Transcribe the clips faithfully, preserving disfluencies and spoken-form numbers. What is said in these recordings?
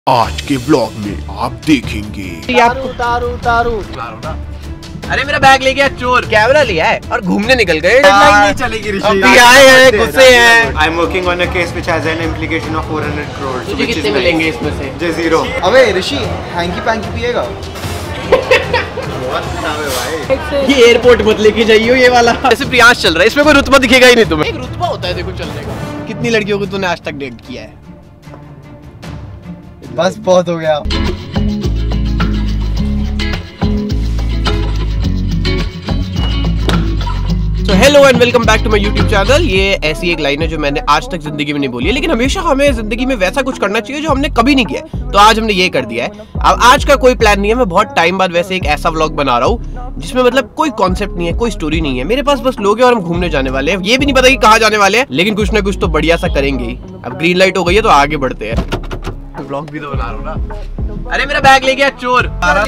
आज के व्लॉग में आप देखेंगे तारू तारू तारू अरे मेरा बैग ले गया चोर, कैमरा लिया है और घूमने निकल गए। डेडलाइन नहीं चलेगी ऋषि, अभी आए हैं, गुस्से हैं। I am working on a case which has an implication of four hundred crores। तुझे कितने मिलेंगे इसमें से? मुझे जीरो। अबे ऋषि हैंकी पैंकी पिएगा? बहुत खराब है भाई। ये एयरपोर्ट मत लेके जाइयो ये वाला। जैसे प्रियांश चल रहा है, इसमें कोई रुतबा दिखेगा ही नहीं तुम्हें। एक रुतबा होता है देखो चलने का। कितनी लड़कियों को तूने आज तक डेट किया है? बस बहुत हो गया। तो hello and welcome back to my YouTube channel. ये ऐसी एक लाइन है जो मैंने आज तक जिंदगी में नहीं बोली है, लेकिन हमेशा हमें जिंदगी में वैसा कुछ करना चाहिए जो हमने कभी नहीं किया, तो आज हमने ये कर दिया है। अब आज का कोई प्लान नहीं है, मैं बहुत टाइम बाद वैसे एक ऐसा व्लॉग बना रहा हूँ जिसमें मतलब कोई कॉन्सेप्ट नहीं है, कोई स्टोरी नहीं है। मेरे पास बस लोग हैं और हम घूमने जाने वाले हैं। ये भी नहीं पता कि कहाँ जाने वाले हैं, लेकिन कुछ ना कुछ तो बढ़िया सा करेंगे ही। अब ग्रीन लाइट हो गई है तो आगे बढ़ते हैं। व्लॉग भी तो बना रहा हूँ ना। अरे मेरा बैग ले गया चोर।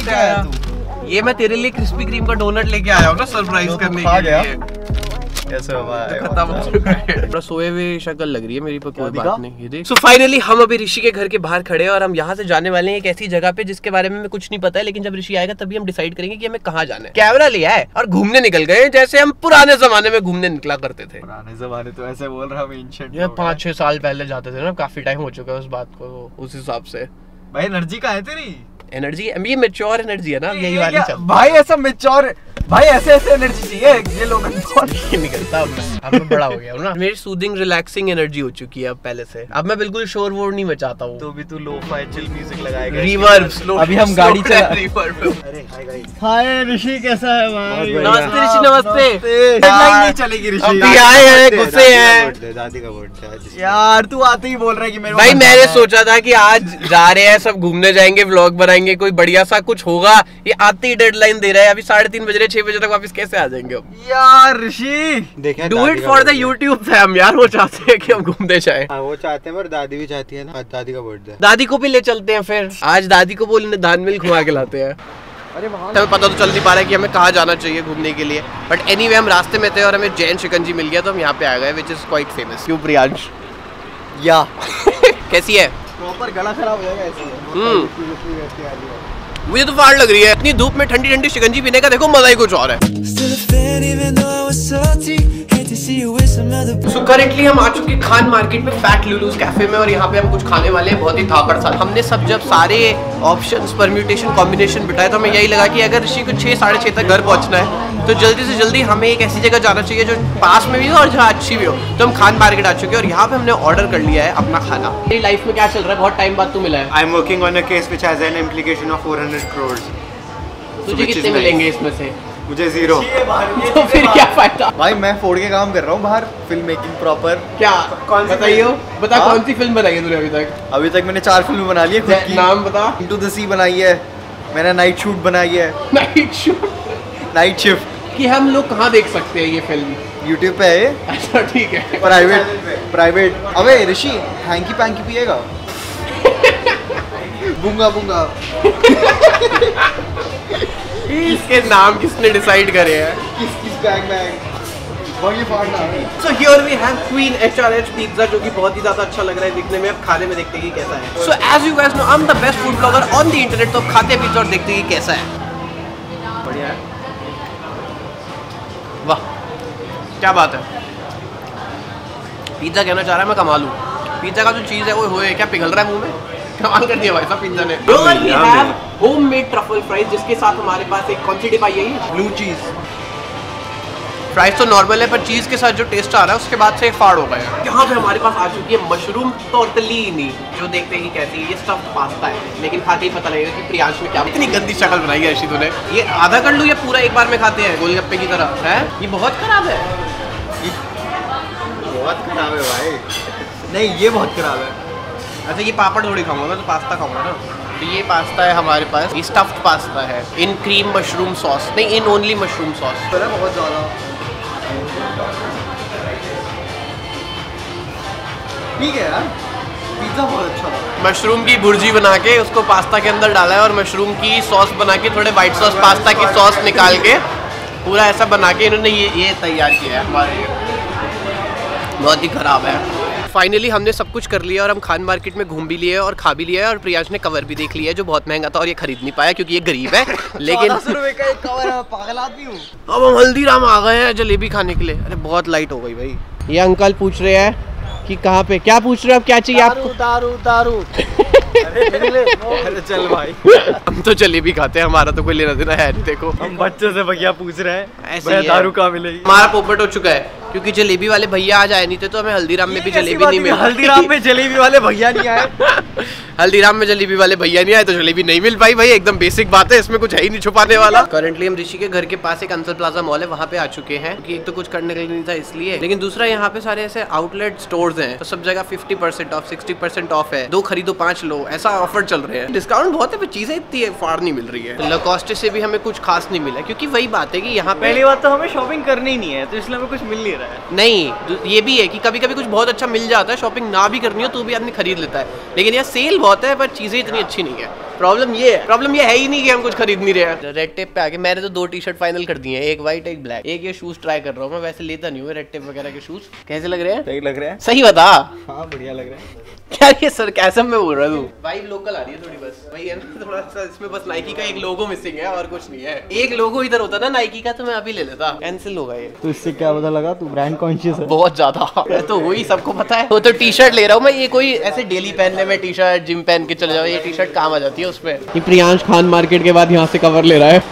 ये मैं तेरे लिए क्रिस्पी क्रीम का डोनट लेके आया हूँ ना, सरप्राइज करने के लिए। कैसे हुआ है? खत्म हो चुका है। थोड़ा सोए हुए शक्ल लग रही है मेरी, पर कोई बात नहीं। ये देख। सो फाइनली हम अभी ऋषि के घर के बाहर खड़े हैं और हम यहाँ से जाने वाले हैं एक ऐसी जगह पे जिसके बारे में हमें कुछ नहीं पता है, लेकिन जब ऋषि आएगा तभी हम डिसाइड करेंगे कि हमें कहाँ जाना है। कैमरा लिया है और घूमने निकल गए जैसे हम पुराने जमाने में घूमने निकला करते थे। पुराने जमाने तो ऐसे बोल रहा हूँ, एंशिएंट। ये पाँच छह साल पहले जाते थे ना, काफी टाइम हो चुका है उस बात को। उस हिसाब से भाई एनर्जी कहाँ है तेरी? एनर्जी ये मैच्योर एनर्जी है ना, यही वाली चल। भाई ऐसा मैच्योर, भाई ऐसे ऐसे एनर्जी चाहिए ये लोग निकलता अब अब मैं बड़ा हो गया हूँ ना। मेरी सूदिंग रिलैक्सिंग एनर्जी हो चुकी है अब पहले से। अब मैं बिल्कुल शोर वोर नहीं मचाता हूँ। तो भी तू लो फाई चिल म्यूजिक लगाएगा। Reverb slow. अभी हम गाड़ी चला। रिवर्ब। अरे हाय गाइस। हाय ऋषि कैसा है भाई? नमस्ते ऋषि, नमस्ते। डेडलाइन नहीं चलेगी ऋषि। अभी आए हैं, गुस्से हैं। दादी का बर्थडे यार तू आते ही बोल रहा है कि मेरे भाई मैंने सोचा था कि आज जा रहे हैं सब घूमने जाएंगे, व्लॉग बनाएंगे, कोई बढ़िया सा कुछ होगा। ये आते ही डेडलाइन दे रहा है। अभी साढ़े तीन बज रहे, छह बजे तक वापस कैसे आ जाएंगे हम? यार Rishi do it for the YouTube fam यार। वो चाहते हैं कि हम घूमने जाएं। हाँ वो चाहते हैं, पर दादी भी चाहती है ना। दादी का बर्थडे। दादी को भी ले चलते हैं फिर। आज दादी को बोलने दान मिल घुमा के लाते हैं। अरे वहाँ हमें पता तो चल नहीं पा रहा है कि हमें कहाँ जाना चाहिए घूमने के लिए, बट एनीवे हम रास्ते में थे और हमें जैन शिकंजी मिल गया तो हम यहाँ पे आ गए, विच इज क्वाइट फेमस। क्यों प्रियांश? या कैसी है? प्रॉपर गला खराब हो जाएगा ऐसे। हम्म मुझे तो फाड़ लग रही है। इतनी धूप में ठंडी ठंडी शिकंजी पीने का देखो मजा ही कुछ और है। सो करेंटली हम आ चुके खान मार्केट में, फैट लुलूस कैफे में, और यहाँ पे हम कुछ खाने वाले हैं बहुत ही धाकड़ सा। हमने सब जब सारे ऑप्शंस परम्यूटेशन कॉम्बिनेशन बिठाए तो हमें यही लगा कि अगर ऋषि को छः साढ़े छः तक घर पहुँचना है तो जल्दी से जल्दी हमें एक ऐसी जगह जाना चाहिए जो पास में भी हो और जहाँ अच्छी भी हो। तो हम खान मार्केट आ चुके हैं और यहाँ पे हमने ऑर्डर कर लिया है अपना खाना। मेरी लाइफ में क्या चल रहा है? बहुत टाइम बाद तू मिला है। I am working on a case which has an implication of four hundred crores। तुझे कितने मिलेंगे इसमें से? मुझे जीरो। तो फिर क्या फायदा? भाई मैं फोड़ के काम कर रहा हूँ बाहर, फिल्म मेकिंग प्रॉपर। क्या कौन सी बताइयो? बता हाँ? कौन सी फिल्म बनाई है तूने अभी तक? अभी तक मैंने चार फिल्म बना ली है खुद की। नाम बता। इनटू द सी बनाई है मैंने, नाइट शूट बनाई है, नाइट शूट, नाइट शिफ्ट। कि हम लोग कहाँ देख सकते हैं ये फिल्म? यूट्यूब पे है। अच्छा ठीक है। Private private. अबे ऋषि हैंकी पैंकी पिएगा? बूंगा बूंगा। इसके नाम किसने डिसाइड करे हैं? किस किस बैग बैग वही फाड़ना है। So here we have Queen H R H pizza, जो कि बहुत ही ज्यादा अच्छा लग रहा है दिखने में। अब खाने में देखते हैं कि कैसा है। So as you guys know, I'm the best food blogger on the internet। तो खाते पिज्जा और देखते हैं कि कैसा है। बढ़िया है। वाह क्या बात है। पिज्जा कहना चाह रहा है मैं कमा लूँ। पिज्जा का जो चीज़ है वो होए क्या पिघल रहा है मुंह में? कमाल कर दिया भाई साहब पिज्जा ने। We have homemade truffle fries, जिसके साथ हमारे पास एक कौन सी डिप आई है? Blue cheese. फ्राइज तो नॉर्मल है, पर चीज़ के साथ जो टेस्ट आ रहा है उसके बाद से फाड़ हो गया है। यहाँ पे हमारे पास आ चुकी है मशरूम टॉर्टेलिनी, जो देखते ही कहती है ये स्टफ्ड पास्ता है, लेकिन खाते ही पता लगेगा कि प्रियांश में क्या। इतनी गंदी शक्ल बनाई है ऋषि तूने। ये आधा कर लूँ या पूरा एक बार में खाते हैं गोलगप्पे की तरह? है ये बहुत खराब है। बहुत खराब है भाई। नहीं ये बहुत खराब है। अच्छा ये पापड़ थोड़ी खाऊंगा मैं, तो पास्ता खाऊंगा ना। तो ये पास्ता है हमारे पास, ये स्टफ्ड पास्ता है इन क्रीम मशरूम सॉस, नहीं इन ओनली मशरूम सॉस। बहुत ज़्यादा ठीक है यार, पिज्जा बहुत अच्छा था। मशरूम की भुर्जी बना के उसको पास्ता के अंदर डाला है और मशरूम की सॉस बना के, थोड़े वाइट सॉस पास्ता की सॉस निकाल के पूरा ऐसा बना के इन्होंने ये ये तैयार किया है हमारे लिए। बहुत ही खराब है। फाइनली हमने सब कुछ कर लिया और हम खान मार्केट में घूम भी लिए और खा भी लिया और प्रियांश ने कवर भी देख लिया है जो बहुत महंगा था और ये खरीद नहीं पाया क्योंकि ये गरीब है। लेकिन का एक कवर है, पागल आदमी हूँ। अब हम हल्दीराम आ गए हैं जलेबी खाने के लिए। अरे बहुत लाइट हो गई भाई। ये अंकल पूछ रहे हैं कि कहाँ पे, क्या पूछ रहे हो आप, क्या चाहिए आपको? दारू दारू अरे चल भाई, हम तो जलेबी खाते हैं, हमारा तो कोई लेना देना है नहीं। देखो हम बच्चे से भैया पूछ रहे हैं ऐसे ही दारू कहाँ मिलेगी। हमारा पोपट हो चुका है क्योंकि जलेबी वाले भैया आज आए नहीं थे तो हमें हल्दीराम में भी जलेबी नहीं मिली। हल्दीराम में जलेबी वाले भैया नहीं आए हल्दीराम में जलेबी वाले भैया नहीं आए तो जलेबी नहीं मिल पाई। भाई एकदम बेसिक बात है, इसमें कुछ है ही नहीं छुपाने वाला। करंटली हम ऋषि के घर के पास एक अंसल प्लाजा मॉल है, वहाँ पे आ चुके हैं क्योंकि एक तो कुछ करने के लिए नहीं था इसलिए, लेकिन दूसरा यहाँ पे सारे ऐसे आउटलेट स्टोर्स हैं तो सब जगह fifty percent off, sixty percent off है, दो खरीदो पांच लो, ऐसा ऑफर चल रहे हैं। डिस्काउंट बहुत है पर चीजें इतनी फाड़ नहीं मिल रही है। लॉकॉस्ट से भी हमें कुछ खास नहीं मिला क्योंकि वही बात है कि यहाँ पे पहली बात तो हमें शॉपिंग करनी ही नहीं है तो इसलिए हमें कुछ मिल नहीं रहा है। नहीं, ये भी है कि कभी कभी कुछ बहुत अच्छा मिल जाता है, शॉपिंग ना भी करनी हो तो भी आदमी खरीद लेता है, लेकिन यहाँ सेल बहुत है पर चीजें इतनी अच्छी नहीं है। प्रॉब्लम ये है प्रॉब्लम ये है ही नहीं कि हम कुछ खरीद नहीं रहे हैं। रेड टेप पे आके मैंने तो दो टी शर्ट फाइनल कर दिए हैं, एक व्हाइट एक ब्लैक। एक ये शूज ट्राई कर रहा हूँ मैं, वैसे लेता नहीं हूँ रेड टेप वगैरह के शूज। कैसे लग रहे हैं? सही लग रहा है। सही बता। हाँ बढ़िया लग रहा है। क्या ये सरकाज़म में बोल रहा तू? वाइब लोकल आ रही है थोड़ी, बस वही है ना, थोड़ा सा इसमें बस नाइकी का एक लोगो मिसिंग है और कुछ नहीं है। एक लोगो इधर होता ना नाइकी का तो मैं अभी ले लेता, कैंसिल होगा ये। तो इससे क्या पता लगा तू ब्रांड कॉन्शियस है? बहुत ज्यादा तो वही सबको पता है। वो तो टी शर्ट ले रहा हूँ मैं, ये कोई ऐसे डेली पहनने में टी शर्ट, जिम पहन के चले जाओ, ये टी शर्ट काम आ जाती है उसमें। ये प्रियांश खान मार्केट के बाद यहाँ से कवर ले रहा है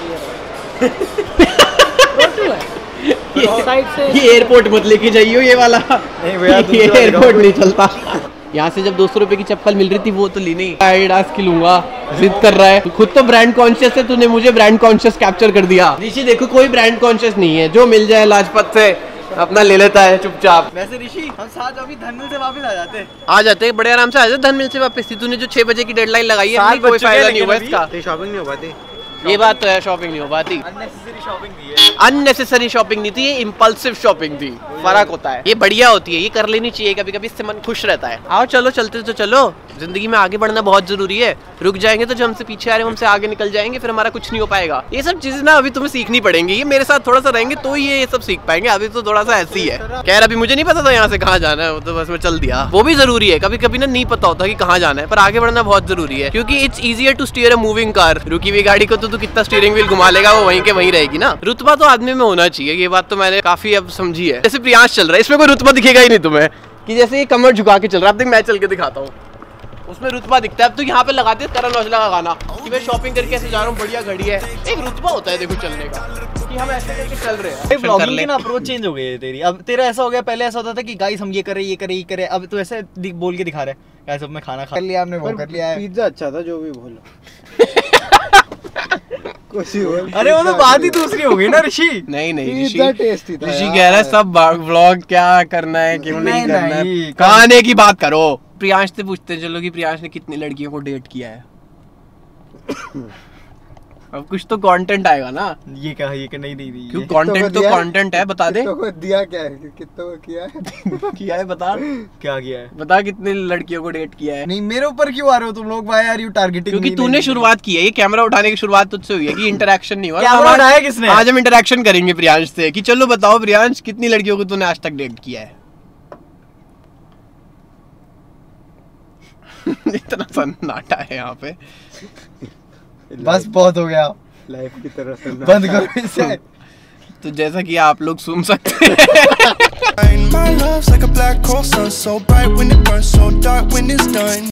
ये एयरपोर्ट मत लेके जाइयो ये वाला, नहीं भैया ये एयरपोर्ट नहीं चलता। यहाँ से जब दो सौ रुपए की चप्पल मिल रही थी वो तो ली नहीं, एडिडास की लूंगा, जिद कर रहा है। खुद तो ब्रांड कॉन्शियस है, तूने मुझे ब्रांड कॉन्शियस कैप्चर कर दिया। ऋषि देखो कोई ब्रांड कॉन्शियस नहीं है, जो मिल जाए लाजपत से अपना ले लेता है चुपचाप। वैसे ऋषि हम साथ अभी धनमिल से वापस आ जाते आ जाते बड़े आराम से आ जाते धनमिल से वापस। तूने जो छह बजे की डेडलाइन लगाई है कोई फायदा नहीं हुआ इसका। शॉपिंग नहीं हो पाती, ये बात तो है, शॉपिंग नहीं हो पाती। अननेसेसरी शॉपिंग थी ये। अननेसेसरी शॉपिंग नहीं थी, ये इम्पल्सिव शॉपिंग थी। फर्क होता है, ये बढ़िया होती है, ये कर लेनी चाहिए कभी कभी, इससे मन खुश रहता है। आओ चलो चलते तो चलो, जिंदगी में आगे बढ़ना बहुत जरूरी है। रुक जाएंगे तो जो हमसे पीछे आ रहे हैं हमसे आगे निकल जाएंगे, फिर हमारा कुछ नहीं हो पाएगा। ये सब चीजें ना अभी तुम्हें सीखनी पड़ेंगी, ये मेरे साथ थोड़ा सा रहेंगे तो ये ये सब सीख पाएंगे। अभी तो थोड़ा सा ऐसी है। खैर अभी मुझे नहीं पता था यहाँ से कहाँ जाना है, तो बस मैं चल दिया। वो भी जरूरी है, कभी कभी ना नहीं पता होता कि कहाँ जाना है, पर आगे बढ़ना बहुत जरूरी है क्योंकि it's easier to steer a moving car. रुकी हुई गाड़ी को तो तू कितना स्टीयरिंग व्हील घुमा लेगा, वो वहीं के वहीं रहेगी ना। रुतबा तो आदमी में होना चाहिए, ये बात तो मैंने काफी अब समझी है। जैसे प्रियांश चल रहा है, इसमें कोई रुतबा दिखेगा ही नहीं तुम्हें कि जैसे ये कमर झुका के चल रहा है। अब देख मैं चल के दिखाता हूँ, उसमें रुतबा दिखता है। अब तो यहाँ पे लगाते करण औजला का गाना कि मैं शॉपिंग करके ऐसे जा रहा हूँ, बढ़िया घड़ी है। एक रुतबा होता है देखो चलने का कि हम ऐसे करके चल रहे हैं। व्लॉगिंग की ना अप्रोच चेंज हो गई है तेरी। अब तेरा ऐसा हो गया, पहले ऐसा होता था कि गाइस हम ये करें ये करें ये करें, अब तू ऐसे बोल के दिखा रहा है गाइस अब मैं खाना खा लिया, आपने वो कर लिया है। पिज्जा अच्छा था जो भी बोलो कुछ ही बोल। अरे वो तो बात ही दूसरी हो गई ना ऋषि। नहीं नहीं ऋषि पिज्जा टेस्टी था। ऋषि कह रहा है सब व्लॉग क्या करना है क्यों नहीं, नहीं, करना नहीं, है, खाने की बात करो। प्रियांश से पूछते चलो कि प्रियांश ने कितनी लड़कियों को डेट किया है। अब कुछ तो कंटेंट आएगा ना। ये क्या है, ये क्या नहीं दी दी क्यों कंटेंट तो कंटेंट है, बता दे। कितनों को दिया क्या है, कितनों को किया है किया है बता, क्या किया है बता कितनी लड़कियों को डेट किया है। नहीं मेरे ऊपर क्यों आ रहे हो तुम लोग, व्हाई आर यू टारगेटिंग? क्योंकि तूने शुरुआत की है, ये कैमरा उठाने की शुरुआत तुझसे हुई है कि इंटरेक्शन नहीं हुआ। कैमरा उठाया किसने? आज हम इंटरेक्शन करेंगे प्रियांश से कि चलो बताओ प्रियांश कितनी लड़कियों को तूने आज तक डेट किया है। इतना सन्नाटा है यहाँ पे, बस बहुत हो गया, लाइफ की तरफ से बंद करो इसे। तो जैसा कि आप लोग सुन सकते हैं